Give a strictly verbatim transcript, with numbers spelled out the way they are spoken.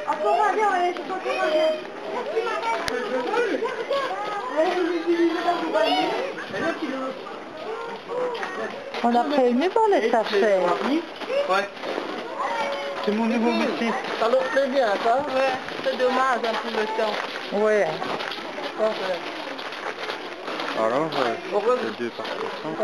On a prévenu pour les sachets. Ouais. C'est mon nouveau métier. Ça leur plaît bien, ça? Ouais, c'est dommage un peu le temps. Ouais. Alors, euh, c'est deux par cent.